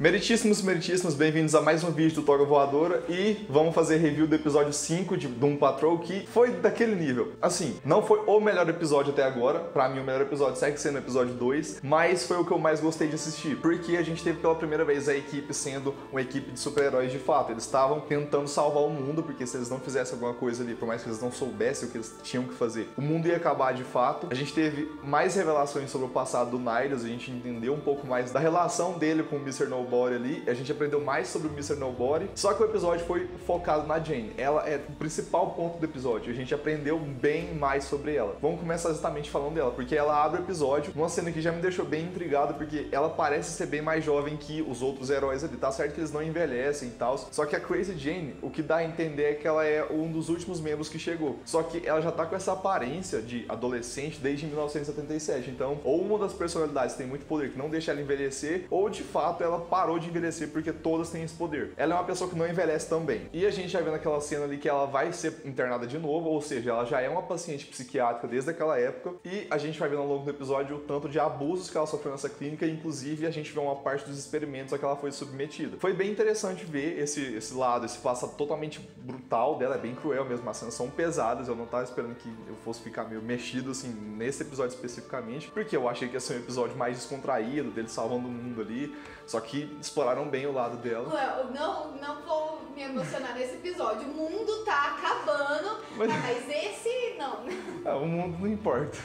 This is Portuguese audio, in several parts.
Meritíssimos, meritíssimos, bem-vindos a mais um vídeo do Toga Voadora e vamos fazer review do episódio 5 de Doom Patrol, que foi daquele nível. Assim, não foi o melhor episódio até agora, pra mim o melhor episódio segue sendo o episódio 2, mas foi o que eu mais gostei de assistir, porque a gente teve pela primeira vez a equipe sendo uma equipe de super-heróis de fato. Eles estavam tentando salvar o mundo, porque se eles não fizessem alguma coisa ali, por mais que eles não soubessem o que eles tinham que fazer, o mundo ia acabar de fato. A gente teve mais revelações sobre o passado do Nihilus, a gente entendeu um pouco mais da relação dele com o Mr. Nobody ali, a gente aprendeu mais sobre o Mr. Nobody, só que o episódio foi focado na Jane. Ela é o principal ponto do episódio, a gente aprendeu bem mais sobre ela. Vamos começar exatamente falando dela, porque ela abre o episódio numa cena que já me deixou bem intrigado, porque ela parece ser bem mais jovem que os outros heróis ali. Tá certo que eles não envelhecem e tal, só que a Crazy Jane, o que dá a entender é que ela é um dos últimos membros que chegou. Só que ela já tá com essa aparência de adolescente desde 1977, então ou uma das personalidades tem muito poder que não deixa ela envelhecer, ou de fato ela parou de envelhecer porque todas têm esse poder. Ela é uma pessoa que não envelhece também. E a gente já vê naquela cena ali que ela vai ser internada de novo, ou seja, ela já é uma paciente psiquiátrica desde aquela época, e a gente vai ver ao longo do episódio o tanto de abusos que ela sofreu nessa clínica, e inclusive a gente vê uma parte dos experimentos a que ela foi submetida. Foi bem interessante ver esse lado, esse passado totalmente brutal dela, é bem cruel mesmo, as cenas são pesadas, eu não tava esperando que eu fosse ficar meio mexido assim nesse episódio especificamente, porque eu achei que ia ser um episódio mais descontraído, dele salvando o mundo ali, só que exploraram bem o lado dela. Eu não vou me emocionar nesse episódio, o mundo tá acabando, mas esse não. O mundo não importa.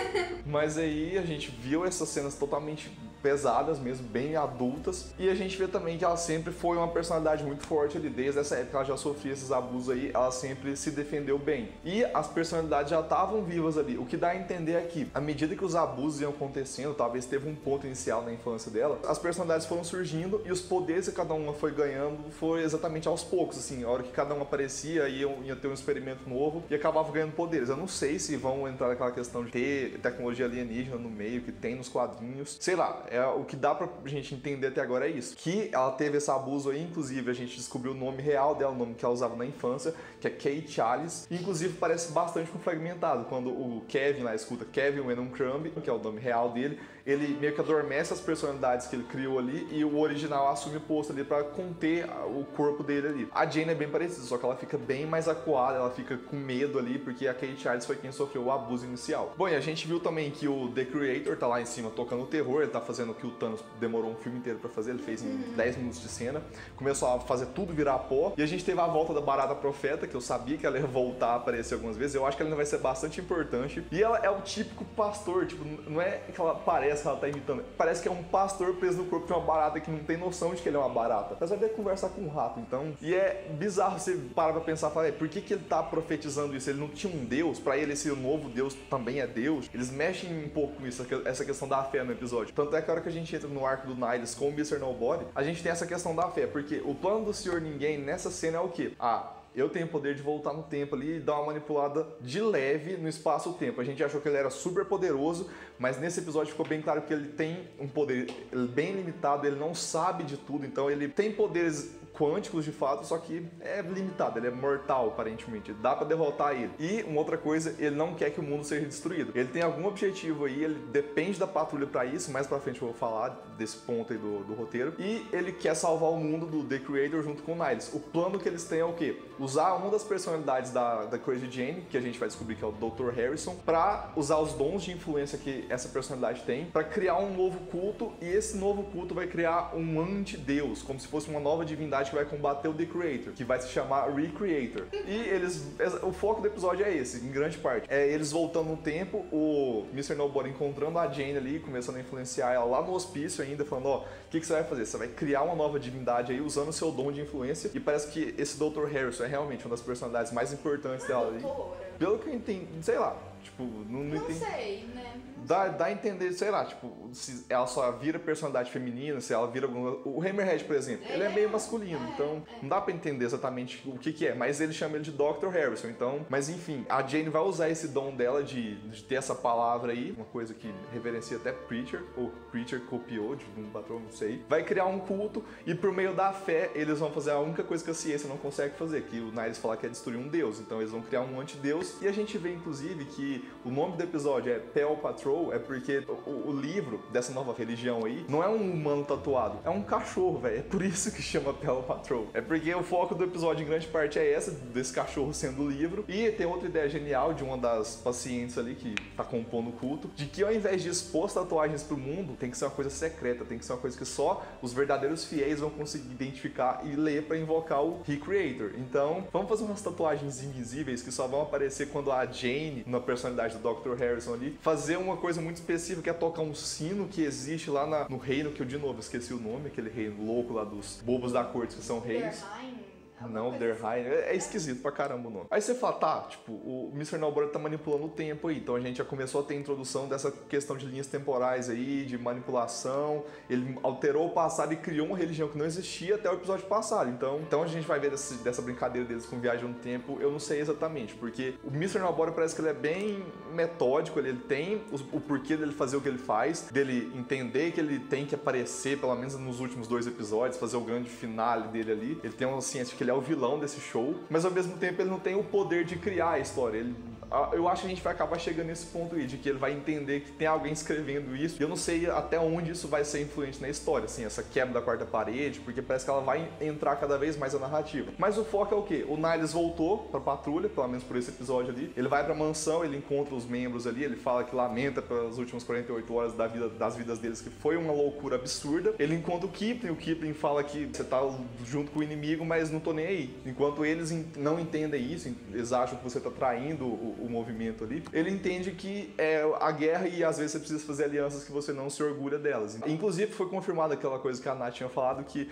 Mas aí a gente viu essas cenas totalmente pesadas mesmo, bem adultas, e a gente vê também que ela sempre foi uma personalidade muito forte ali, desde essa época ela já sofria esses abusos aí, ela sempre se defendeu bem. E as personalidades já estavam vivas ali, o que dá a entender aqui, à medida que os abusos iam acontecendo, talvez teve um ponto inicial na infância dela, as personalidades foram surgindo e os poderes que cada uma foi ganhando foi exatamente aos poucos, assim, a hora que cada uma aparecia ia ter um experimento novo e acabava ganhando poderes. Eu não sei se vão entrar naquela questão de ter tecnologia alienígena no meio, que tem nos quadrinhos, sei lá, o que dá pra gente entender até agora é isso, que ela teve esse abuso aí, inclusive a gente descobriu o nome real dela, o nome que ela usava na infância, que é Kate Alice, e inclusive parece bastante com Fragmentado, quando o Kevin lá escuta Kevin Venom Crumb, que é o nome real dele, ele meio que adormece as personalidades que ele criou ali e o original assume o posto ali pra conter o corpo dele ali. A Jane é bem parecida, só que ela fica bem mais acuada, ela fica com medo ali, porque a Kate Alice foi quem sofreu o abuso inicial. Bom, e a gente viu também que o The Creator tá lá em cima tocando o terror, ele tá fazendo o que o Thanos demorou um filme inteiro pra fazer, ele fez em 10 minutos de cena, começou a fazer tudo virar pó, e a gente teve a volta da Barata Profeta, que eu sabia que ela ia voltar a aparecer algumas vezes, eu acho que ela ainda vai ser bastante importante, e ela é o típico pastor, tipo, não é que ela parece que ela tá imitando, parece que é um pastor preso no corpo de uma barata que não tem noção de que ele é uma barata, mas vai ver conversar com um rato, então, e é bizarro você parar pra pensar, falar, por que ele tá profetizando isso? Ele não tinha um Deus? Pra ele esse novo Deus também é Deus? Eles mexem um pouco com isso, essa questão da fé no episódio, tanto é que a hora que a gente entra no arco do Nihilus com o Mr. Nobody, a gente tem essa questão da fé, porque o plano do Senhor Ninguém nessa cena é o quê? Eu tenho o poder de voltar no tempo ali e dar uma manipulada de leve no espaço-tempo. A gente achou que ele era super poderoso, mas nesse episódio ficou bem claro que ele tem um poder bem limitado, ele não sabe de tudo, então ele tem poderes quânticos de fato, só que é limitado, ele é mortal aparentemente, dá pra derrotar ele. E uma outra coisa, ele não quer que o mundo seja destruído. Ele tem algum objetivo aí, ele depende da patrulha pra isso, mais pra frente eu vou falar desse ponto aí do roteiro. E ele quer salvar o mundo do The Creator junto com o Nihilus. O plano que eles têm é o quê? Usar uma das personalidades da Crazy Jane, que a gente vai descobrir que é o Dr. Harrison, pra usar os dons de influência que essa personalidade tem, pra criar um novo culto, e esse novo culto vai criar um anti-deus, como se fosse uma nova divindade que vai combater o The Creator, que vai se chamar Recreator. E o foco do episódio é esse, em grande parte. É eles voltando no tempo, o Mr. Nobody encontrando a Jane ali, começando a influenciar ela lá no hospício ainda, falando, o que você vai fazer? Você vai criar uma nova divindade aí, usando o seu dom de influência, e parece que esse Dr. Harrison é realmente uma das personalidades mais importantes dela ali. Pelo que eu entendi, sei lá, tipo, não entendi. Não sei, né? Dá a entender, sei lá, tipo, se ela só vira personalidade feminina, se ela vira alguma... O Hammerhead, por exemplo, ele é meio masculino, então não dá pra entender exatamente o que é, mas ele chama ele de Dr. Harrison, então... Mas enfim, a Jane vai usar esse dom dela de ter essa palavra aí, uma coisa que reverencia até Preacher, ou Preacher copiou de um patrão, não sei. Vai criar um culto e por meio da fé eles vão fazer a única coisa que a ciência não consegue fazer, que o Nihilus fala que é destruir um deus, então eles vão criar um antideus, e a gente vê inclusive que o nome do episódio é Pell Patrol, Patrol é porque o livro dessa nova religião aí não é um humano tatuado, é um cachorro, velho. É por isso que chama Paw Patrol. É porque o foco do episódio em grande parte é essa, desse cachorro sendo o livro. E tem outra ideia genial de uma das pacientes ali que tá compondo o culto, de que ao invés de expor tatuagens pro mundo, tem que ser uma coisa secreta, tem que ser uma coisa que só os verdadeiros fiéis vão conseguir identificar e ler pra invocar o Recreator. Então, vamos fazer umas tatuagens invisíveis que só vão aparecer quando a Jane, na personalidade do Dr. Harrison ali, fazer uma coisa muito específica, que é tocar um sino que existe lá no reino, que eu de novo esqueci o nome, aquele reino louco lá dos bobos da corte que são reis. Não, Derheim. É esquisito pra caramba o nome. Aí você fala, tá, tipo, o Mr. Nobody tá manipulando o tempo aí. Então a gente já começou a ter a introdução dessa questão de linhas temporais aí, de manipulação. Ele alterou o passado e criou uma religião que não existia até o episódio passado. Então a gente vai ver dessa brincadeira deles com viagem no tempo, eu não sei exatamente. Porque o Mr. Nobody parece que ele é bem metódico, ele tem o porquê dele fazer o que ele faz, dele entender que ele tem que aparecer, pelo menos nos últimos 2 episódios, fazer o grande finale dele ali. Ele tem uma ciência que ele é o vilão desse show, mas ao mesmo tempo ele não tem o poder de criar a história. Eu acho que a gente vai acabar chegando nesse ponto aí, de que ele vai entender que tem alguém escrevendo isso, e eu não sei até onde isso vai ser influente na história, assim, essa quebra da quarta parede, porque parece que ela vai entrar cada vez mais na narrativa. Mas o foco é o quê? O Niles voltou pra patrulha, pelo menos por esse episódio ali, ele vai pra mansão, ele encontra os membros ali, ele fala que lamenta pelas últimas 48 horas das vidas deles, que foi uma loucura absurda. Ele encontra o Kipling fala que você tá junto com o inimigo, mas não tô nem aí. Enquanto eles não entendem isso, eles acham que você tá traindo o movimento ali, ele entende que é a guerra e às vezes você precisa fazer alianças que você não se orgulha delas. Inclusive foi confirmada aquela coisa que a Nath tinha falado, que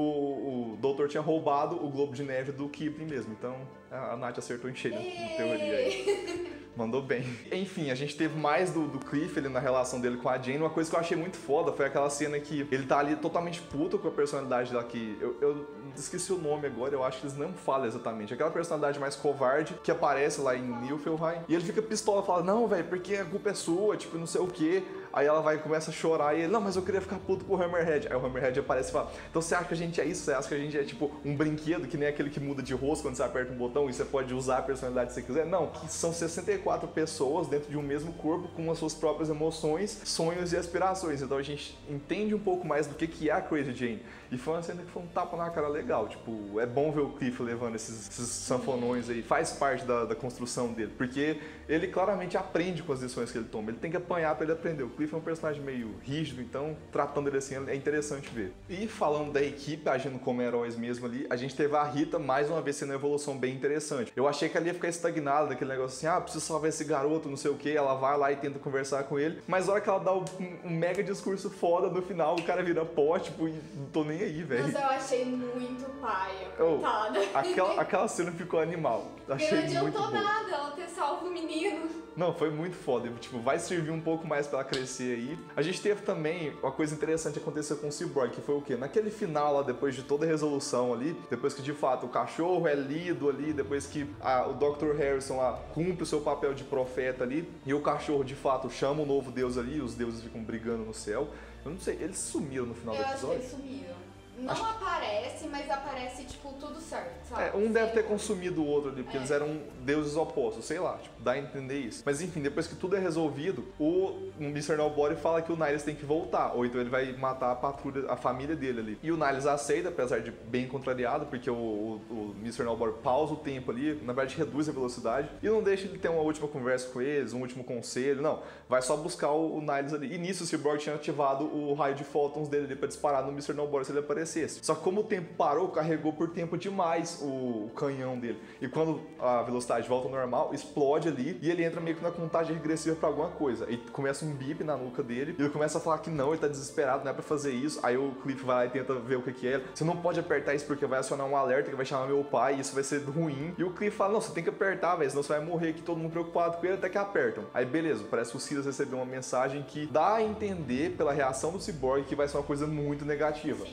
o doutor tinha roubado o Globo de Neve do Kipling mesmo, então a Nath acertou em cheio na teoria aí. Mandou bem. Enfim, a gente teve mais do Cliff ali na relação dele com a Jane. Uma coisa que eu achei muito foda foi aquela cena que ele tá ali totalmente puto com a personalidade dela, que eu esqueci o nome agora, eu acho que eles não falam exatamente. Aquela personalidade mais covarde que aparece lá em Niflheim. E ele fica pistola, fala, não, velho, porque a culpa é sua, tipo, não sei o quê. Aí ela vai e começa a chorar e ele, não, mas eu queria ficar puto com o Hammerhead. Aí o Hammerhead aparece e fala, então você acha que a gente é isso? Você acha que a gente é tipo um brinquedo, que nem aquele que muda de rosto quando você aperta um botão e você pode usar a personalidade que você quiser? Não, que são 64 pessoas dentro de um mesmo corpo com as suas próprias emoções, sonhos e aspirações. Então a gente entende um pouco mais do que é a Crazy Jane. E foi uma cena que foi um tapa na cara legal. Tipo, é bom ver o Cliff levando esses sanfonões aí. Faz parte da construção dele. Porque ele claramente aprende com as lições que ele toma. Ele tem que apanhar pra ele aprender. O Cliff é um personagem meio rígido, então tratando ele assim é interessante ver. E falando da equipe agindo como heróis mesmo ali, a gente teve a Rita mais uma vez sendo uma evolução bem interessante. Eu achei que ela ia ficar estagnada, daquele negócio assim, preciso salvar esse garoto, não sei o que. Ela vai lá e tenta conversar com ele. Mas na hora que ela dá um mega discurso foda, no final o cara vira pó, tipo, e não tô nem aí, velho. Mas eu achei muito paia, coitada. Aquela cena ficou animal. Achei muito bom. Não adiantou nada ela ter salvo o menino. Não, foi muito foda. Tipo, vai servir um pouco mais pra ela crescer aí. A gente teve também uma coisa interessante que aconteceu com o Cyborg, que foi o quê? Naquele final lá, depois de toda a resolução ali, depois que de fato o cachorro é lido ali, depois que o Dr. Harrison lá cumpre o seu papel de profeta ali, e o cachorro de fato chama o novo deus ali, e os deuses ficam brigando no céu. Eu não sei, eles sumiram no final do episódio? Eu acho que eles sumiram. Não aparece, mas aparece, tipo, tudo certo, sabe? Um deve ter consumido o outro ali, porque eles eram deuses opostos, sei lá, tipo, dá a entender isso. Mas enfim, depois que tudo é resolvido, o Mr. Nobody fala que o Niles tem que voltar, ou então ele vai matar a patrulha, a família dele ali. E o Niles aceita, apesar de bem contrariado, porque o Mr. Nobody pausa o tempo ali, na verdade reduz a velocidade, e não deixa ele ter uma última conversa com eles, um último conselho, não. Vai só buscar o Niles ali. E nisso o Cyborg tinha ativado o raio de fótons dele ali pra disparar no Mr. Nobody se ele aparecer. Só que como o tempo parou, carregou por tempo demais o canhão dele. E quando a velocidade volta ao normal, explode ali e ele entra meio que na contagem regressiva pra alguma coisa. E começa um bip na nuca dele e ele começa a falar que não, ele tá desesperado, não é pra fazer isso. Aí o Cliff vai lá e tenta ver o que é. Você não pode apertar isso porque vai acionar um alerta que vai chamar meu pai e isso vai ser ruim. E o Cliff fala, não, você tem que apertar, velho, senão você vai morrer aqui, todo mundo preocupado com ele, até que apertam. Aí beleza, parece que o Silas recebeu uma mensagem que dá a entender pela reação do Cyborg que vai ser uma coisa muito negativa. Aquilo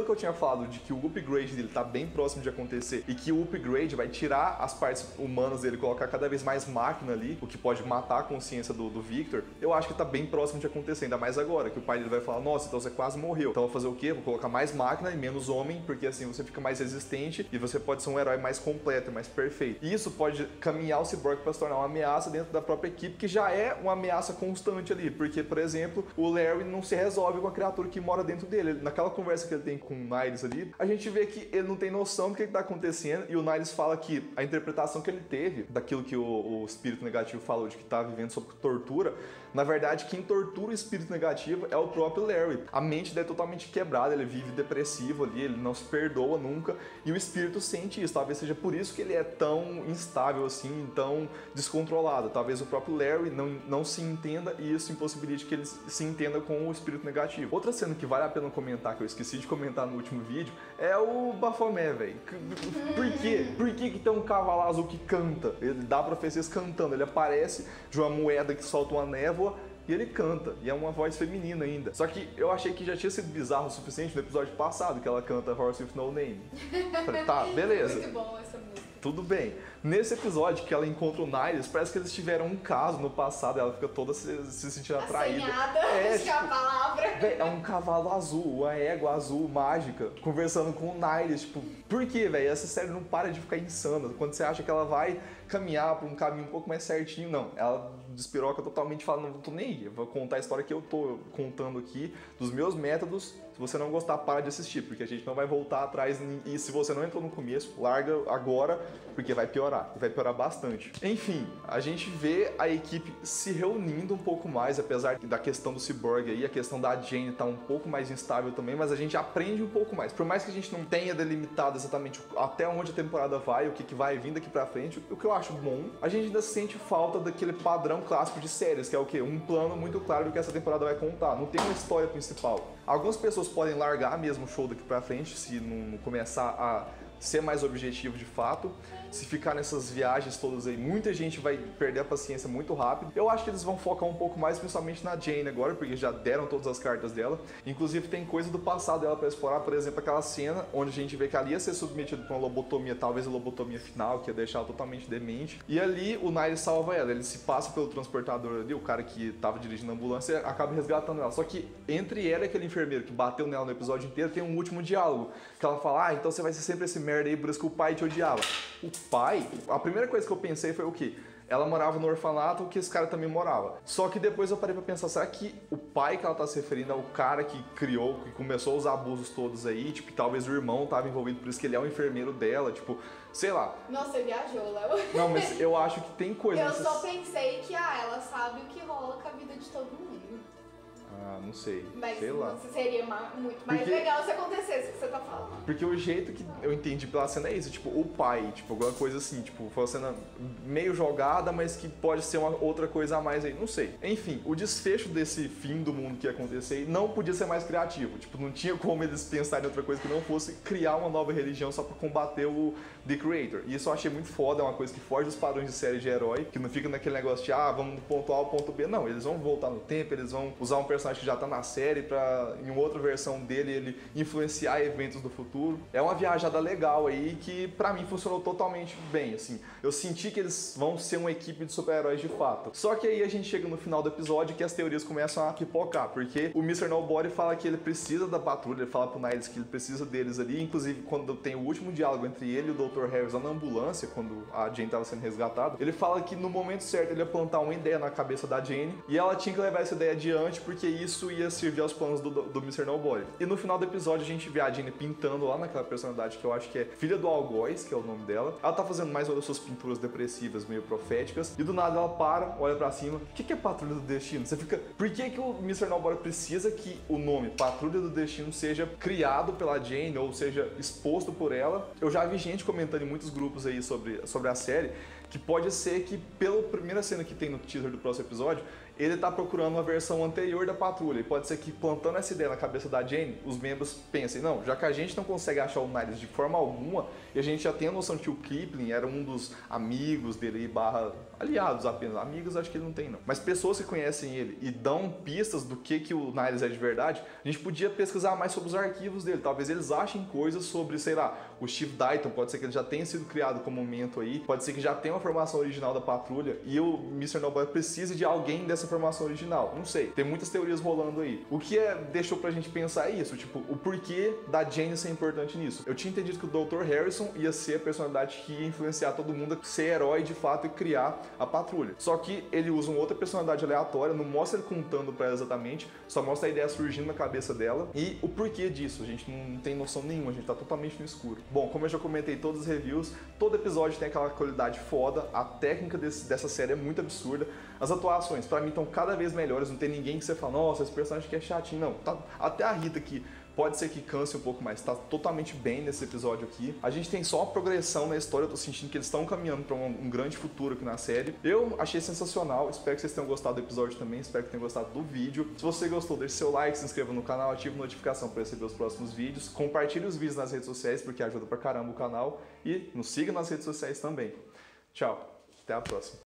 que eu tinha falado de que o upgrade dele tá bem próximo de acontecer e que o upgrade vai tirar as partes humanas dele, colocar cada vez mais máquina ali, o que pode matar a consciência do Victor, eu acho que tá bem próximo de acontecer, ainda mais agora, que o pai dele vai falar, nossa, então você quase morreu. Então vou fazer o quê? Vou colocar mais máquina e menos homem, porque assim você fica mais resistente e você pode ser um herói mais completo, mais perfeito. E isso pode caminhar o Cyborg para se tornar uma ameaça dentro da própria equipe, que já é uma ameaça constante ali, porque, por exemplo, o Larry não se resolve com a criatura que mora dentro dele. Naquela conversa que ele tem com o Niles ali, a gente vê que ele não tem noção do que está acontecendo e o Niles fala que a interpretação que ele teve daquilo que o espírito negativo falou de que está vivendo sob tortura, na verdade, quem tortura o espírito negativo é o próprio Larry. A mente dele é totalmente quebrada, ele vive depressivo ali, ele não se perdoa nunca, e o espírito sente isso. Talvez seja por isso que ele é tão instável assim, tão descontrolado. Talvez o próprio Larry não se entenda e isso impossibilite que ele se entenda com o espírito negativo. Outra cena que vale a pena comentar, que eu esqueci de comentar no último vídeo, é o Baphomet, velho. Por quê? Por que tem um cavalo azul que canta? Ele dá profecias cantando, ele aparece de uma moeda que solta uma névoa e ele canta, e é uma voz feminina ainda. Só que eu achei que já tinha sido bizarro o suficiente no episódio passado, que ela canta Horse with No Name. Falei, tá, beleza. Muito bom essa música. Tudo bem. Nesse episódio que ela encontra o Niles, parece que eles tiveram um caso no passado, ela fica toda se sentindo atraída. Assanhada, acho que é a palavra. É um cavalo azul, uma égua azul mágica, conversando com o Niles, tipo, por quê, velho? Essa série não para de ficar insana. Quando você acha que ela vai caminhar por um caminho um pouco mais certinho, não. Ela despiroca totalmente e fala, não tô nem aí, eu vou contar a história que eu tô contando aqui, dos meus métodos. Se você não gostar, para de assistir, porque a gente não vai voltar atrás, e se você não entrou no começo, larga agora, porque vai piorar, e vai piorar bastante. Enfim, a gente vê a equipe se reunindo um pouco mais, apesar da questão do Cyborg aí, a questão da Jane tá um pouco mais instável também, mas a gente aprende um pouco mais. Por mais que a gente não tenha delimitado exatamente até onde a temporada vai, o que vai vir daqui pra frente, o que eu acho bom, a gente ainda sente falta daquele padrão clássico de séries, que é o quê? Um plano muito claro do que essa temporada vai contar. Não tem uma história principal. Algumas pessoas podem largar mesmo o show daqui pra frente, se não começar a ser mais objetivo de fato. Se ficar nessas viagens todas aí, muita gente vai perder a paciência muito rápido. Eu acho que eles vão focar um pouco mais, principalmente na Jane agora, porque já deram todas as cartas dela. Inclusive tem coisa do passado dela pra explorar, por exemplo, aquela cena onde a gente vê que ela ia ser submetida pra uma lobotomia, talvez a lobotomia final, que ia deixar ela totalmente demente. E ali o Niles salva ela, ele se passa pelo transportador ali, o cara que tava dirigindo a ambulância, acaba resgatando ela. Só que entre ela e aquele enfermeiro que bateu nela no episódio inteiro, tem um último diálogo, que ela fala, então você vai ser sempre esse merda aí, por isso que o pai te odiava. O pai, a primeira coisa que eu pensei foi o quê? Ela morava no orfanato, que esse cara também morava. Só que depois eu parei pra pensar, será que o pai que ela tá se referindo é o cara que criou, que começou os abusos todos aí, tipo, talvez o irmão tava envolvido, por isso que ele é o enfermeiro dela, tipo, sei lá. Nossa, você viajou, Léo. Não, mas eu acho que tem coisa... Eu só pensei que, ela sabe o que rola com a vida de todo mundo. Ah, não sei. Mas sei lá. Seria muito mais legal se acontecesse o que você tá falando. Porque o jeito que eu entendi pela cena é isso, tipo, o pai, tipo, alguma coisa assim, tipo, foi uma cena meio jogada, mas que pode ser uma outra coisa a mais aí, não sei. Enfim, o desfecho desse fim do mundo que ia acontecer não podia ser mais criativo, tipo, não tinha como eles pensarem em outra coisa que não fosse criar uma nova religião só pra combater o The Creator. E isso eu achei muito foda, é uma coisa que foge dos padrões de série de herói, que não fica naquele negócio de, vamos do ponto A ao ponto B. Não, eles vão voltar no tempo, eles vão usar um personagem que já tá na série pra, em uma outra versão dele, ele influenciar eventos do futuro. É uma viajada legal aí que pra mim funcionou totalmente bem, assim. Eu senti que eles vão ser uma equipe de super-heróis de fato. Só que aí a gente chega no final do episódio que as teorias começam a pipocar, porque o Mr. Nobody fala que ele precisa da patrulha, ele fala pro Niles que ele precisa deles ali, inclusive quando tem o último diálogo entre ele e o Dr. Harris na ambulância, quando a Jane tava sendo resgatada, ele fala que no momento certo ele ia plantar uma ideia na cabeça da Jane e ela tinha que levar essa ideia adiante porque isso ia servir aos planos do Mr. Nobody. E no final do episódio a gente vê a Jane pintando lá naquela personalidade que eu acho que é filha do Algoz, que é o nome dela. Ela tá fazendo mais uma das suas pinturas depressivas, meio proféticas, e do nada ela para, olha pra cima. O que é Patrulha do Destino? Você fica... Por que o Mr. Nobody precisa que o nome Patrulha do Destino seja criado pela Jane, ou seja, exposto por ela? Eu já vi gente comentando em muitos grupos aí sobre a série, que pode ser que, pela primeira cena que tem no teaser do próximo episódio, ele tá procurando uma versão anterior da patrulha. E pode ser que, plantando essa ideia na cabeça da Jane, os membros pensem, não, já que a gente não consegue achar o Niles de forma alguma, e a gente já tem a noção que o Kipling era um dos amigos dele, barra aliados apenas, amigos acho que ele não tem não. Mas pessoas que conhecem ele e dão pistas do que o Niles é de verdade, a gente podia pesquisar mais sobre os arquivos dele. Talvez eles achem coisas sobre, sei lá, o Steve Dayton, pode ser que ele já tenha sido criado como momento aí, pode ser que já tenha uma formação original da patrulha e o Mr. Nobody precise de alguém dessa formação original. Não sei, tem muitas teorias rolando aí. O que deixou pra gente pensar isso, tipo, o porquê da Jane ser importante nisso. Eu tinha entendido que o Dr. Harrison ia ser a personalidade que ia influenciar todo mundo a ser herói de fato e criar a patrulha. Só que ele usa uma outra personalidade aleatória, não mostra ele contando pra ela exatamente, só mostra a ideia surgindo na cabeça dela e o porquê disso. A gente não tem noção nenhuma, a gente tá totalmente no escuro. Bom, como eu já comentei todos os reviews, todo episódio tem aquela qualidade foda, a técnica dessa série é muito absurda, as atuações pra mim estão cada vez melhores, não tem ninguém que você fala, nossa, esse personagem aqui é chatinho, não. Tá, até a Rita que pode ser que canse um pouco mais, tá totalmente bem nesse episódio aqui. A gente tem só uma progressão na história, eu tô sentindo que eles estão caminhando pra um grande futuro aqui na série. Eu achei sensacional, espero que vocês tenham gostado do episódio também, espero que tenham gostado do vídeo. Se você gostou, deixe seu like, se inscreva no canal, ative a notificação para receber os próximos vídeos. Compartilhe os vídeos nas redes sociais, porque ajuda pra caramba o canal. E nos siga nas redes sociais também. Tchau, até a próxima.